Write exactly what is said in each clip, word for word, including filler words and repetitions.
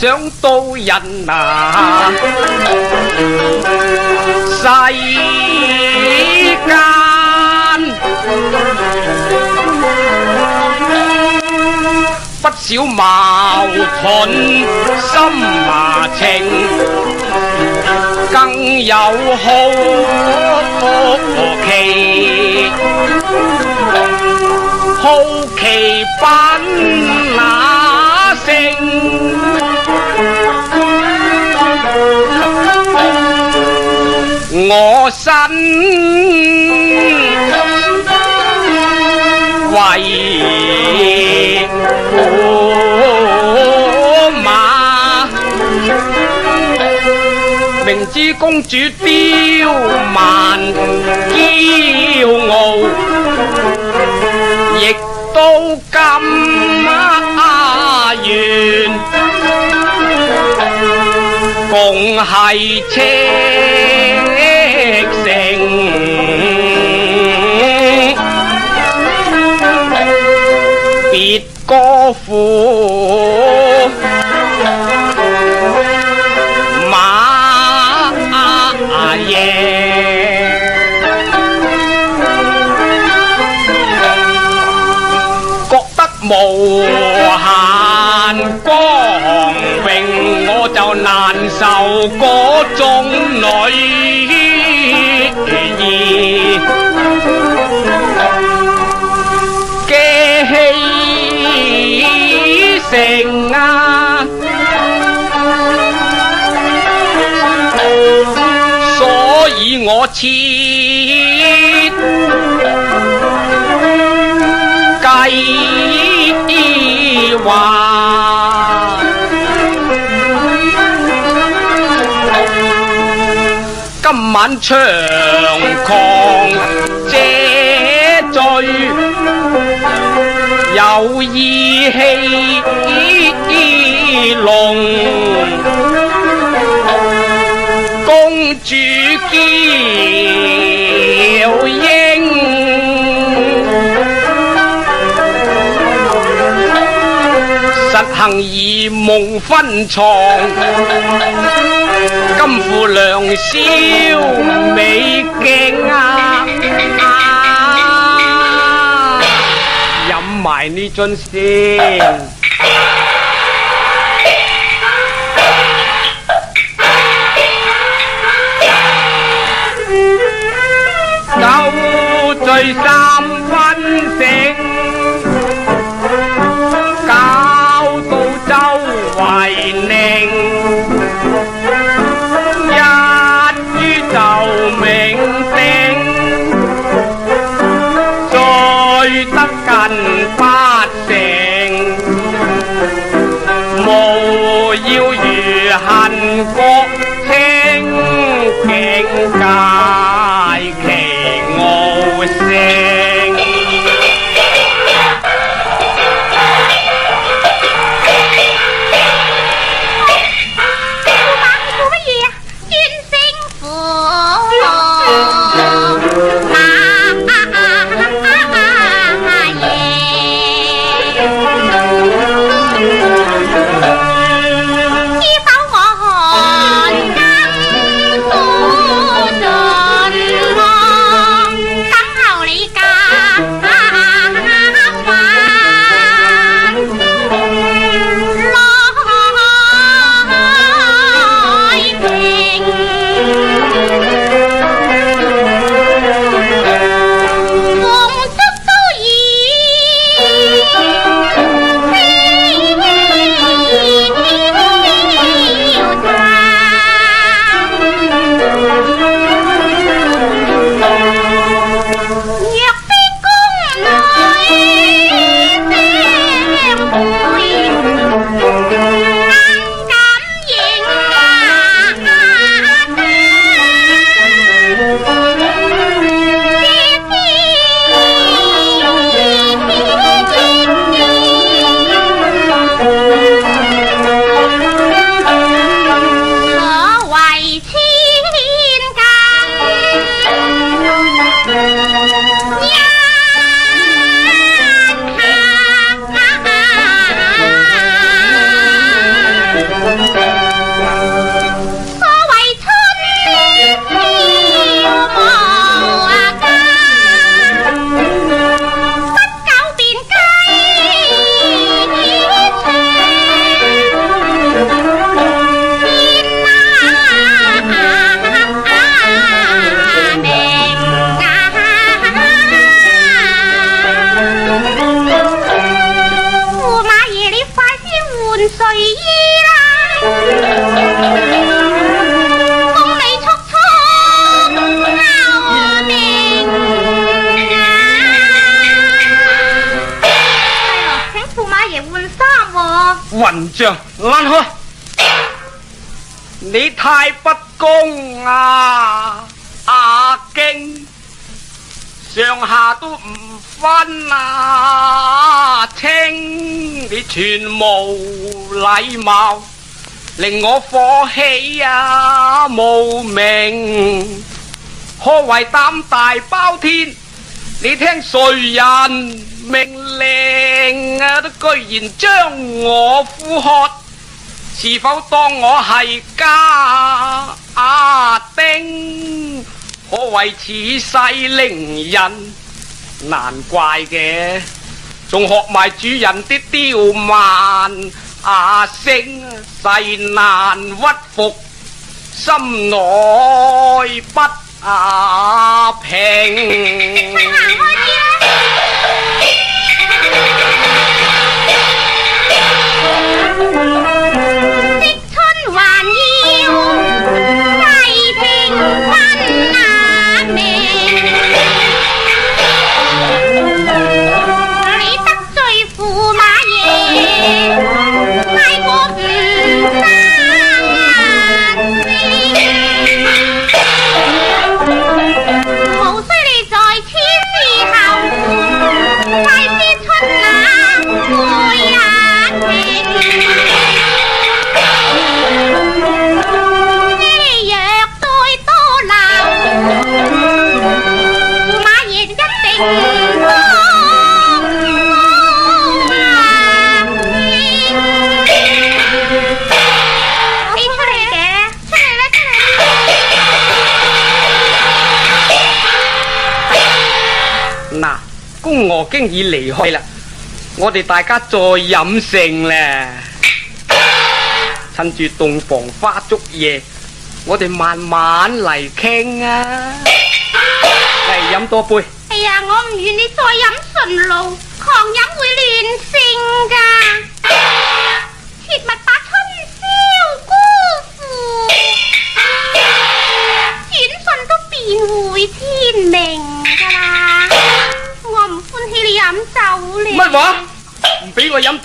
想到人啊，世間不少矛盾心麻情，更有好奇好奇品那性，我身為駙馬，明知公主刁蠻驕傲，亦都甘願共係赤誠，別個駙馬爺。無限光榮，我就難受嗰種女兒嘅氣性啊，所以我設計話今晚長狂借醉，有意戲弄公主嬌英。實行兒夢分床，金富良宵美景啊！飲埋呢樽先。酒醉三分醒，周圍寧，一於就明定，醉得近八成，無要如恨國清境界其傲性。 啊啊啊啊啊啊耶！ 混帳，躝開！你太不公啊！阿經上下都唔分啊，稱你全無禮貌，令我火氣啊無名。可謂膽大包天？你聽誰人命令啊？都居然將我呼喝，是否當我係家丁？可謂此世伶人，難怪嘅，仲學埋主人啲刁蠻啊聲，勢難屈服，心內不啊平。 積春還要細聽分啊命，你得罪駙馬爺，太過唔生啊無需你在此時候快知春那愛啊情。 嗱，公娥經已離開啦，我哋大家再飲勝咧。趁住洞房花燭夜，我哋慢慢嚟傾啊！嚟飲多杯。 哎呀，我唔願你再飲純露，狂飲會亂性噶。切勿把春宵辜負，轉瞬都變會天明噶啦。我唔歡喜你飲酒咧。 乜話？唔俾我飲酒？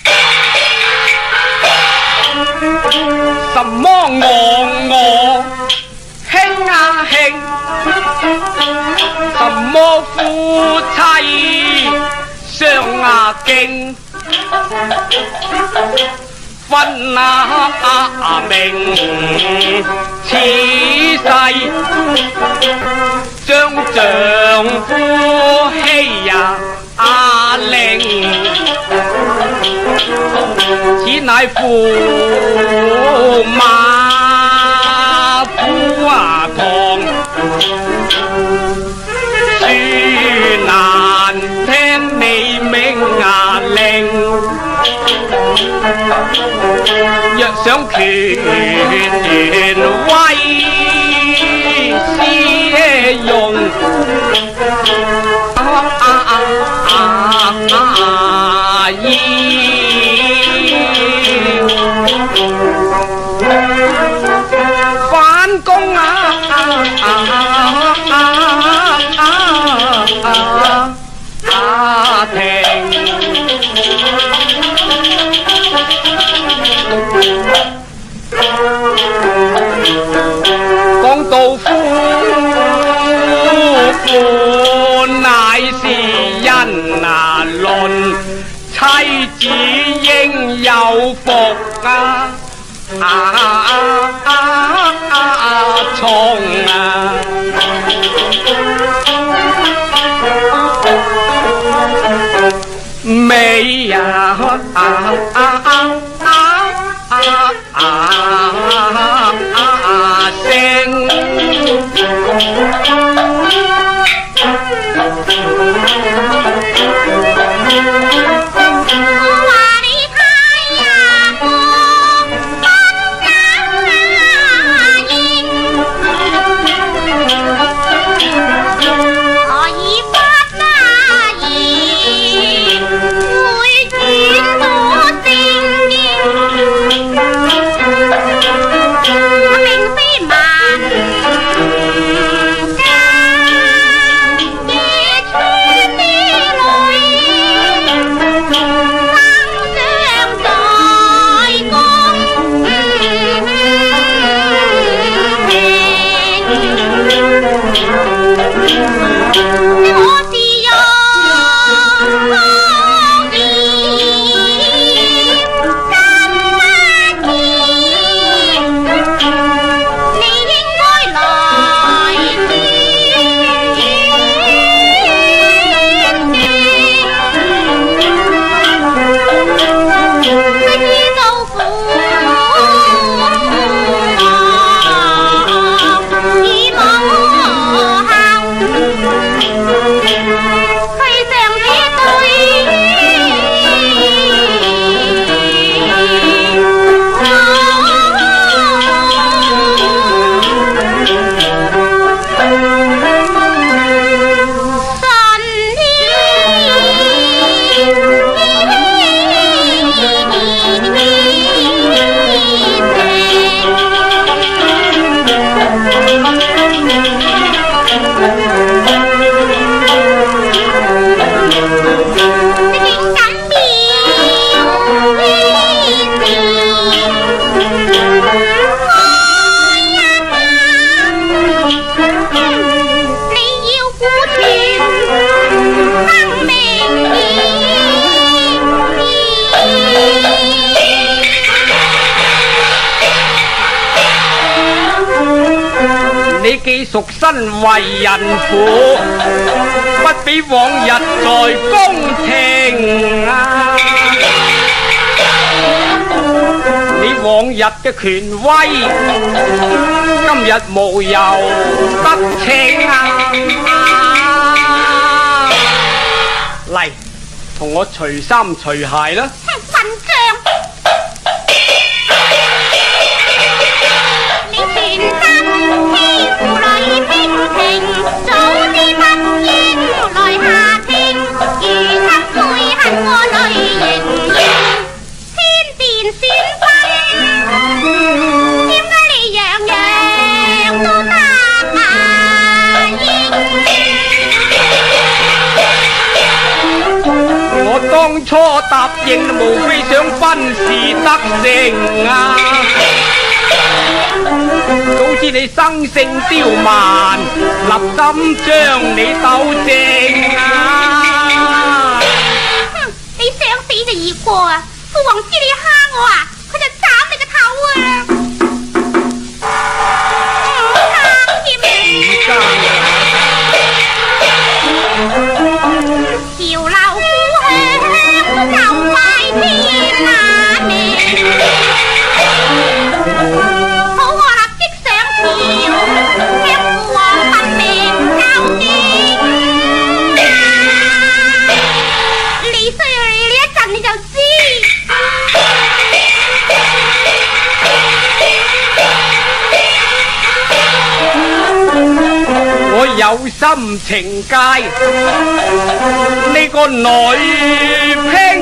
什麼鵝鵝兄啊兄，什麼夫妻相啊敬，分啊明，此世將丈夫欺呀阿令，此乃駙馬夫啊堂，書難聽你命啊令，若想權威施用，啊啊啊啊依反攻啊啊啊啊啊啊停！講到夫婦乃是因啊論，妻子應有福啊！啊啊啊啊蟲啊！美呀啊啊啊啊啊啊聲！ 並非萬家既屬身為人婦，不比往日在宮廷啊！你往日嘅權威，今日無由得逞啊！嚟，同我除衫除鞋啦！ 混帳！你全身披乎女蜻蜓，早知不應來下聽，如今悔恨我淚盈盈，天電旋風，點解你樣樣都得啊應？ 我當初答應，無非想分時得勝啊！早知你生性刁蠻，立心將你鬥正啊！ 哼，你想死就易過啊！父王知你蝦我啊，佢就斬你個頭啊！唔爭添潮流故鄉就快天啊你！好我立即上朝，向父王問明究竟啊！你衰你一陣你就知。 我有心懲戒呢個女婢。